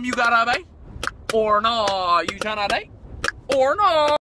You got a bae? Or not? You tryna date? Or not?